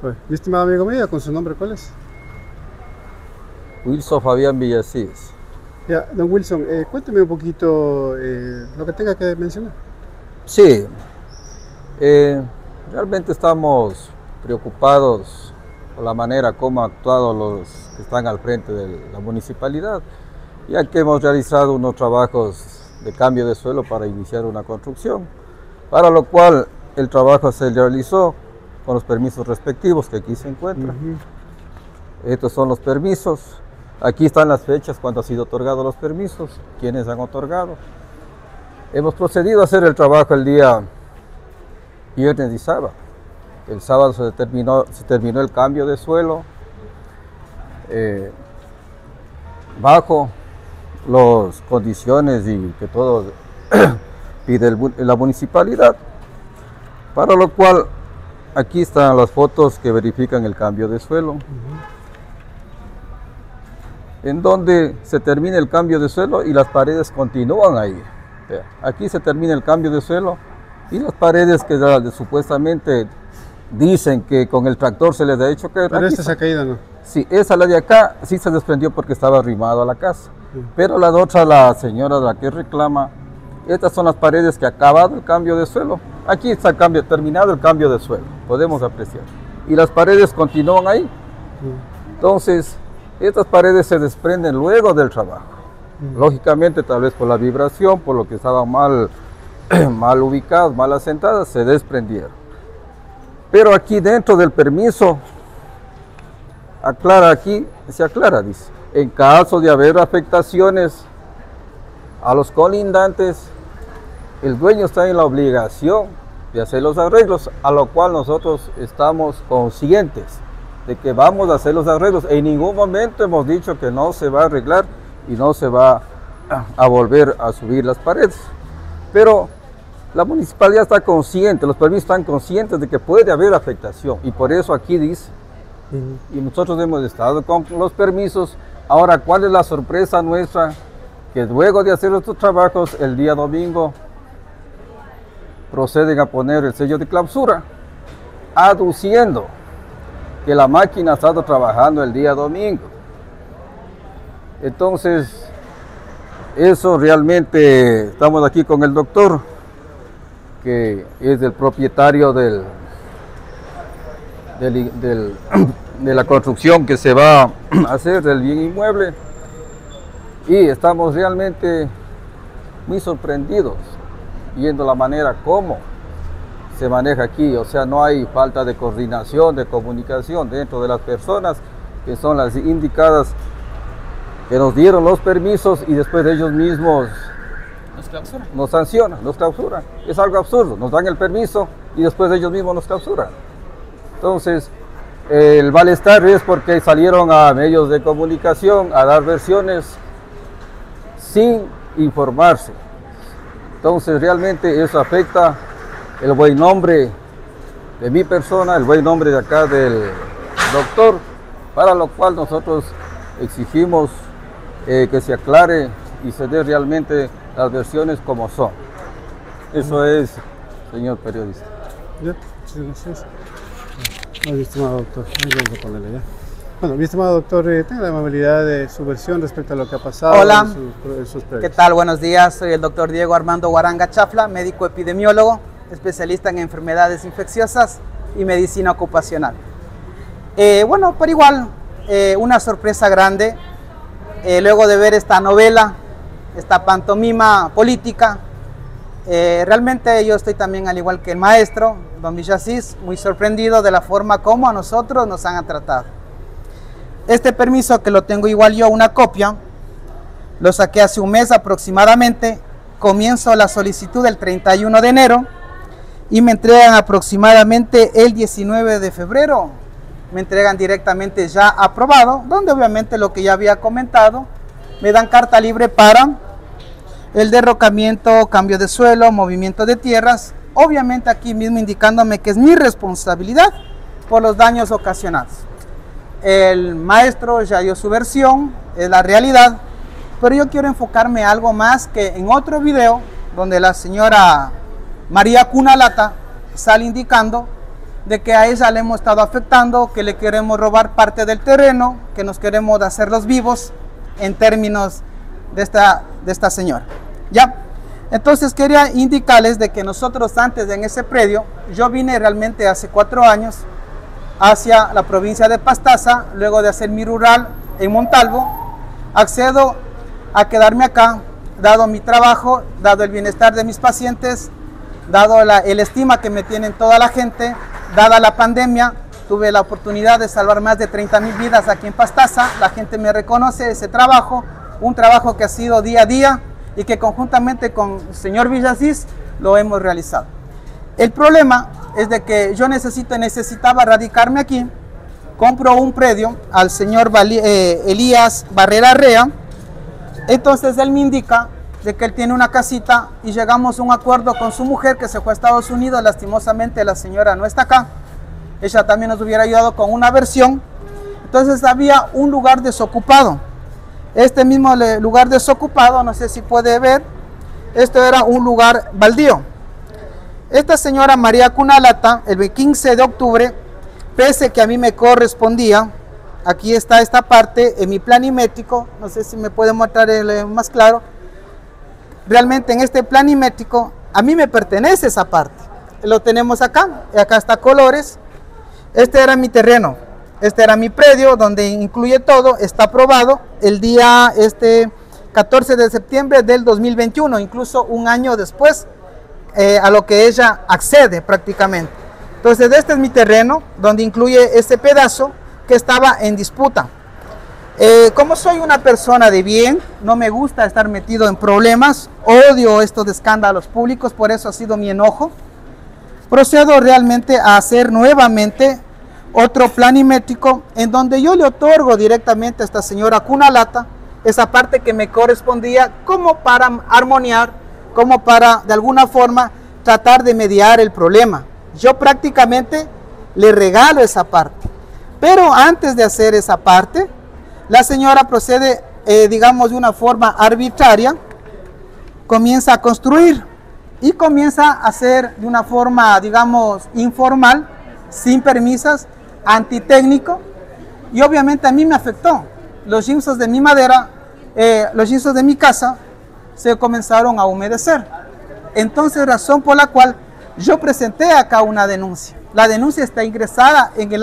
Pues, mi estimado amigo mío, ¿con su nombre cuál es? Wilson Fabián Villasís. Ya, don Wilson, cuénteme un poquito lo que tenga que mencionar. Sí, realmente estamos preocupados por la manera como han actuado los que están al frente de la municipalidad, ya que hemos realizado unos trabajos de cambio de suelo para iniciar una construcción, para lo cual el trabajo se realizó con los permisos respectivos que aquí se encuentran. Estos son los permisos. Aquí están las fechas cuando han sido otorgados los permisos, quienes han otorgado. Hemos procedido a hacer el trabajo el día viernes y sábado. El sábado se terminó el cambio de suelo bajo las condiciones y que todo pide la municipalidad, para lo cual aquí están las fotos que verifican el cambio de suelo. En donde se termina el cambio de suelo y las paredes continúan ahí. Aquí se termina el cambio de suelo y las paredes que supuestamente dicen que con el tractor se les ha hecho caer. Pero esta se ha caído, ¿no? Sí, esa la de acá sí se desprendió porque estaba arrimado a la casa. Pero la de otra, la señora de la que reclama, estas son las paredes que ha acabado el cambio de suelo. Aquí está terminado el cambio de suelo, podemos apreciar. Y las paredes continúan ahí. Entonces, estas paredes se desprenden luego del trabajo. Lógicamente, tal vez por la vibración, por lo que estaban mal ubicadas, mal asentadas, se desprendieron. Pero aquí dentro del permiso, se aclara, dice, en caso de haber afectaciones a los colindantes, el dueño está en la obligación de hacer los arreglos, a lo cual nosotros estamos conscientes de que vamos a hacer los arreglos. En ningún momento hemos dicho que no se va a arreglar y no se va a volver a subir las paredes. Pero la municipalidad está consciente, los permisos están conscientes de que puede haber afectación y por eso aquí dice, y nosotros hemos estado con los permisos. Ahora, ¿cuál es la sorpresa nuestra? Que luego de hacer estos trabajos, el día domingo, proceden a poner el sello de clausura, aduciendo que la máquina ha estado trabajando el día domingo. Entonces, eso realmente, estamos aquí con el doctor, que es el propietario de la construcción que se va a hacer del bien inmueble, y estamos realmente muy sorprendidos viendo la manera como se maneja aquí. O sea, no hay falta de coordinación, de comunicación dentro de las personas que son las indicadas, que nos dieron los permisos y después ellos mismos nos sancionan, nos clausuran. Es algo absurdo, nos dan el permiso y después ellos mismos nos clausuran. Entonces, el malestar es porque salieron a medios de comunicación a dar versiones sin informarse. Entonces, realmente eso afecta el buen nombre de mi persona, el buen nombre de acá del doctor, para lo cual nosotros exigimos que se aclare y se dé realmente las versiones como son. Eso es, señor periodista. Ya, muchas gracias. Mi estimado doctor, vamos a ponerle ya. Bueno, mi estimado doctor, tenga la amabilidad de su versión respecto a lo que ha pasado. Hola, en sus ¿qué tal? Buenos días, soy el doctor Diego Armando Guaranga Chafla, médico epidemiólogo, especialista en enfermedades infecciosas y medicina ocupacional. Bueno, por igual, una sorpresa grande, luego de ver esta novela, esta pantomima política. Realmente yo estoy también, al igual que el maestro, don Villasís, muy sorprendido de la forma como a nosotros nos han tratado. Este permiso, que lo tengo igual yo, una copia, lo saqué hace un mes aproximadamente. Comienzo la solicitud el 31 de enero y me entregan aproximadamente el 19 de febrero. Me entregan directamente ya aprobado, donde obviamente lo que ya había comentado, me dan carta libre para el derrocamiento, cambio de suelo, movimiento de tierras, obviamente aquí mismo indicándome que es mi responsabilidad por los daños ocasionados. El maestro ya dio su versión, es la realidad, pero yo quiero enfocarme algo más que en otro video donde la señora María Cunalata sale indicando de que a ella le hemos estado afectando, que le queremos robar parte del terreno, que nos queremos hacer los vivos en términos de esta señora. ¿Ya? Entonces quería indicarles de que nosotros antes en ese predio, yo vine realmente hace 4 años hacia la provincia de Pastaza, luego de hacer mi rural en Montalvo, accedo a quedarme acá, dado mi trabajo, dado el bienestar de mis pacientes, dado el estima que me tienen toda la gente, dada la pandemia, tuve la oportunidad de salvar más de 30,000 vidas aquí en Pastaza, la gente me reconoce ese trabajo, un trabajo que ha sido día a día y que conjuntamente con el señor Villasís lo hemos realizado. El problema es de que yo necesitaba radicarme aquí, compro un predio al señor Elías Barrera Rea, entonces él me indica de que él tiene una casita y llegamos a un acuerdo con su mujer que se fue a Estados Unidos, lastimosamente la señora no está acá, ella también nos hubiera ayudado con una versión, entonces había un lugar desocupado, este mismo lugar desocupado, no sé si puede ver, esto era un lugar baldío. Esta señora María Cunalata, el 15 de octubre, pese que a mí me correspondía, aquí está esta parte en mi planimétrico, no sé si me puede mostrar más claro, realmente en este planimétrico a mí me pertenece esa parte, lo tenemos acá, y acá está colores, este era mi terreno, este era mi predio donde incluye todo, está aprobado el día 14 de septiembre del 2021, incluso un año después a lo que ella accede prácticamente. Entonces este es mi terreno donde incluye este pedazo que estaba en disputa. Como soy una persona de bien, no me gusta estar metido en problemas, odio estos escándalos públicos, por eso ha sido mi enojo. Procedo realmente a hacer nuevamente otro planimétrico en donde yo le otorgo directamente a esta señora Cunalata esa parte que me correspondía como para armoniar, como para de alguna forma tratar de mediar el problema. Yo prácticamente le regalo esa parte, pero antes de hacer esa parte, la señora procede, digamos, de una forma arbitraria, comienza a construir y comienza a hacer de una forma, digamos, informal, sin permisos, antitécnico, y obviamente a mí me afectó. Los ginsos de mi madera, los ginsos de mi casa, se comenzaron a humedecer. Entonces, razón por la cual yo presenté acá una denuncia. La denuncia está ingresada en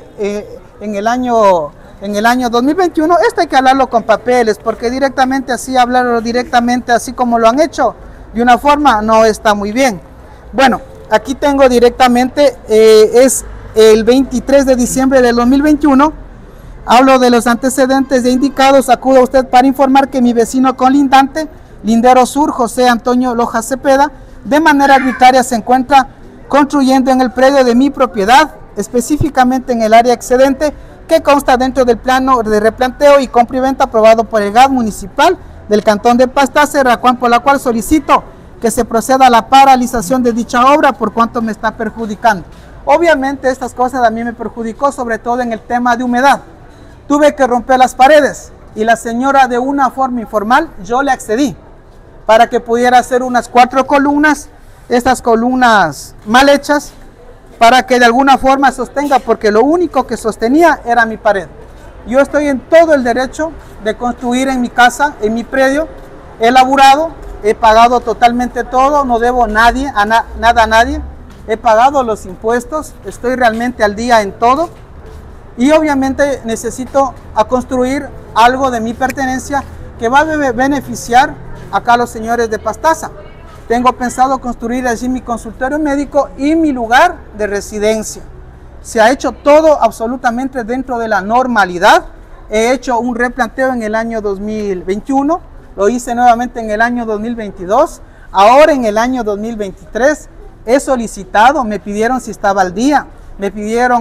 el año 2021. Esto hay que hablarlo con papeles, porque directamente así, hablarlo directamente así como lo han hecho, de una forma no está muy bien. Bueno, aquí tengo directamente, es el 23 de diciembre del 2021. Hablo de los antecedentes de indicados. Acuda usted para informar que mi vecino colindante, Lindero Sur, José Antonio Loja Cepeda, de manera arbitraria se encuentra construyendo en el predio de mi propiedad, específicamente en el área excedente, que consta dentro del plano de replanteo y compra y venta aprobado por el GAD municipal del Cantón de Pastaza, por la cual solicito que se proceda a la paralización de dicha obra por cuanto me está perjudicando. Obviamente estas cosas a mí me perjudicó, sobre todo en el tema de humedad. Tuve que romper las paredes y la señora, de una forma informal, yo le accedí para que pudiera hacer unas 4 columnas, estas columnas mal hechas, para que de alguna forma sostenga, porque lo único que sostenía era mi pared. Yo estoy en todo el derecho de construir en mi casa, en mi predio, he laburado, he pagado totalmente todo, no debo nada a nadie, he pagado los impuestos, estoy realmente al día en todo, y obviamente necesito construir algo de mi pertenencia que va a beneficiar acá a los señores de Pastaza. Tengo pensado construir allí mi consultorio médico y mi lugar de residencia. Se ha hecho todo absolutamente dentro de la normalidad. He hecho un replanteo en el año 2021, lo hice nuevamente en el año 2022, ahora en el año 2023 he solicitado, me pidieron si estaba al día, me pidieron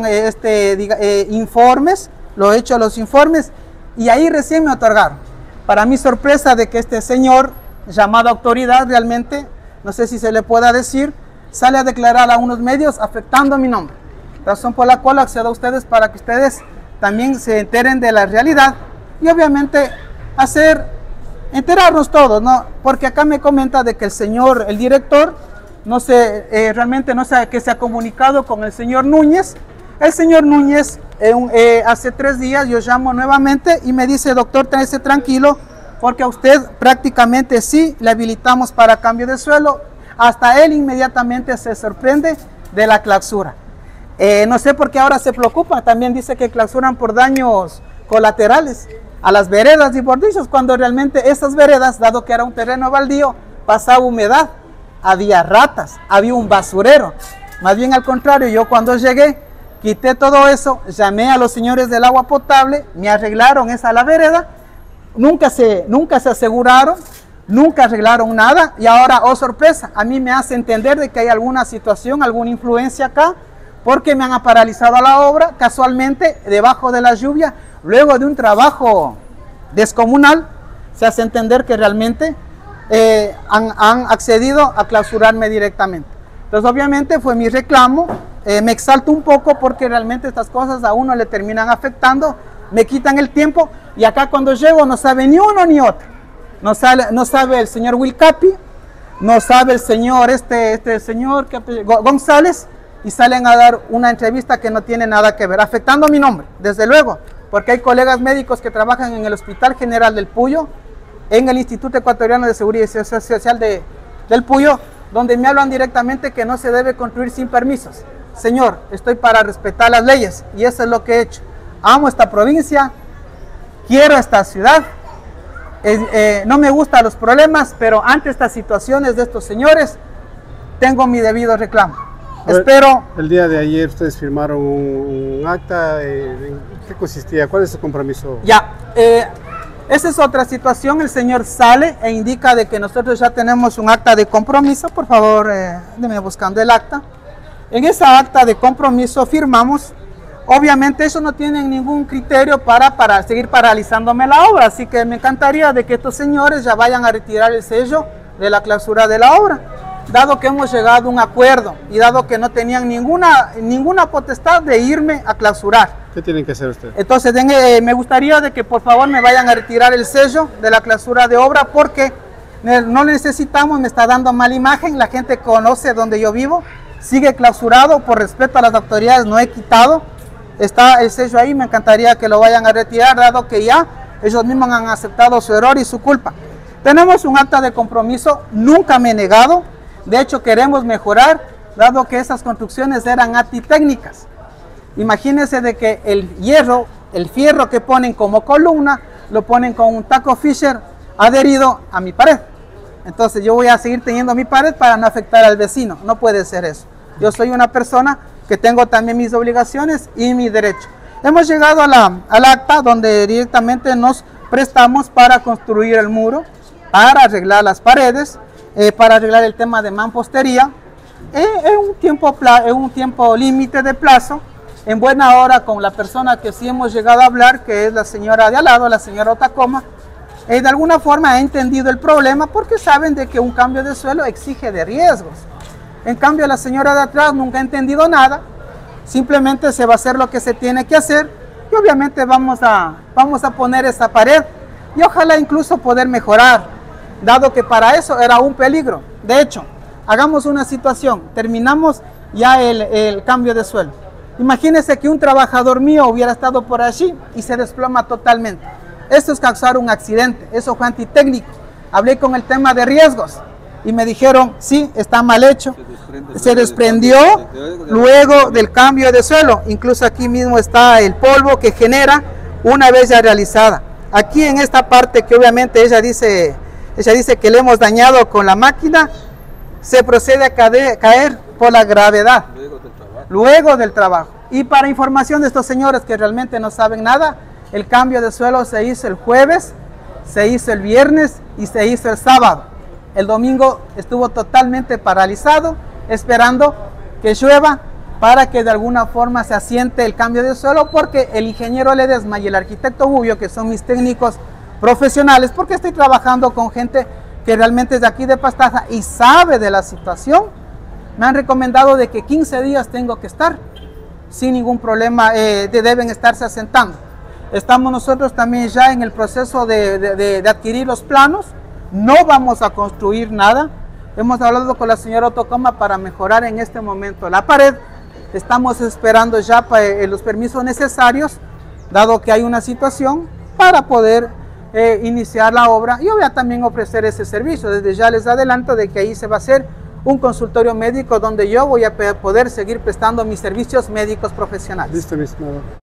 informes, lo he hecho los informes y ahí recién me otorgaron. Para mi sorpresa de que este señor, llamado autoridad realmente, no sé si se le pueda decir, sale a declarar a unos medios afectando mi nombre. Razón por la cual accedo a ustedes para que ustedes también se enteren de la realidad y obviamente enterarnos todos, ¿no? Porque acá me comenta de que el señor, el director, no sé, realmente no sé qué se ha comunicado con el señor Núñez. El señor Núñez, hace 3 días yo llamo nuevamente y me dice, doctor, esté tranquilo, porque a usted prácticamente sí le habilitamos para cambio de suelo. Hasta él inmediatamente se sorprende de la clausura. No sé por qué ahora se preocupa, también dice que clausuran por daños colaterales a las veredas y bordillos, cuando realmente esas veredas, dado que era un terreno baldío, pasaba humedad, había ratas, había un basurero. Más bien al contrario, yo cuando llegué, quité todo eso, llamé a los señores del agua potable, me arreglaron la vereda, nunca se aseguraron, nunca arreglaron nada, y ahora, oh sorpresa, a mí me hace entender de que hay alguna situación, alguna influencia acá, porque me han paralizado la obra, casualmente, debajo de la lluvia, luego de un trabajo descomunal, se hace entender que realmente han accedido a clausurarme directamente. Entonces, obviamente, fue mi reclamo. Me exalto un poco porque realmente estas cosas a uno le terminan afectando, me quitan el tiempo, y acá cuando llego no sabe ni uno ni otro. No sabe el señor Wilcapi, no sabe el señor, señor González, y salen a dar una entrevista que no tiene nada que ver, afectando mi nombre, desde luego, porque hay colegas médicos que trabajan en el Hospital General del Puyo, en el Instituto Ecuatoriano de Seguridad Social del Puyo, donde me hablan directamente que no se debe construir sin permisos. Señor, estoy para respetar las leyes, y eso es lo que he hecho. Amo esta provincia, quiero esta ciudad, no me gustan los problemas, pero ante estas situaciones de estos señores, tengo mi debido reclamo. Espero... El día de ayer ustedes firmaron un acta, ¿en qué consistía? ¿Cuál es su compromiso? Ya, esa es otra situación. El señor sale e indica de que nosotros ya tenemos un acta de compromiso. Por favor, déme buscando el acta. En esa acta de compromiso firmamos. Obviamente eso no tiene ningún criterio para seguir paralizándome la obra, así que me encantaría de que estos señores ya vayan a retirar el sello de la clausura de la obra, dado que hemos llegado a un acuerdo y dado que no tenían ninguna potestad de irme a clausurar. ¿Qué tienen que hacer ustedes? Entonces me gustaría de que por favor me vayan a retirar el sello de la clausura de obra, porque no lo necesitamos, me está dando mala imagen, la gente conoce donde yo vivo, sigue clausurado, por respeto a las autoridades no he quitado. Está el sello ahí, me encantaría que lo vayan a retirar, dado que ya ellos mismos han aceptado su error y su culpa. Tenemos un acta de compromiso, nunca me he negado, de hecho queremos mejorar, dado que esas construcciones eran antitécnicas. Imagínense de que el fierro que ponen como columna, lo ponen con un taco Fisher adherido a mi pared. Entonces yo voy a seguir teniendo mi pared para no afectar al vecino, no puede ser eso. Yo soy una persona que tengo también mis obligaciones y mi derecho. Hemos llegado al acta donde directamente nos prestamos para construir el muro, para arreglar las paredes, para arreglar el tema de mampostería, en un tiempo límite de plazo, en buena hora con la persona que sí hemos llegado a hablar, que es la señora de al lado, la señora Otacoma. De alguna forma ha entendido el problema porque saben de que un cambio de suelo exige de riesgos. En cambio, la señora de atrás nunca ha entendido nada, simplemente se va a hacer lo que se tiene que hacer y obviamente vamos a poner esa pared y ojalá incluso poder mejorar, dado que para eso era un peligro. De hecho, hagamos una situación, terminamos ya el cambio de suelo. Imagínense que un trabajador mío hubiera estado por allí y se desploma totalmente. Esto es causar un accidente, eso fue antitécnico. Hablé con el tema de riesgos y me dijeron, sí, está mal hecho. Se desprendió luego del cambio de suelo. Incluso aquí mismo está el polvo que genera una vez ya realizada. Aquí en esta parte que obviamente ella dice que le hemos dañado con la máquina, se procede a caer por la gravedad. Luego del trabajo. Y para información de estos señores que realmente no saben nada, el cambio de suelo se hizo el jueves, se hizo el viernes y se hizo el sábado. El domingo estuvo totalmente paralizado, esperando que llueva para que de alguna forma se asiente el cambio de suelo, porque el ingeniero Ledesma y el arquitecto Bubio, que son mis técnicos profesionales, porque estoy trabajando con gente que realmente es de aquí de Pastaza y sabe de la situación, me han recomendado de que 15 días tengo que estar sin ningún problema, deben estarse asentando. Estamos nosotros también ya en el proceso de adquirir los planos, no vamos a construir nada, Hemos hablado con la señora Otocoma para mejorar en este momento la pared. Estamos esperando ya los permisos necesarios, dado que hay una situación, para poder iniciar la obra y voy a también ofrecer ese servicio. Desde ya les adelanto de que ahí se va a hacer un consultorio médico donde yo voy a poder seguir prestando mis servicios médicos profesionales. Listo, mi estimado.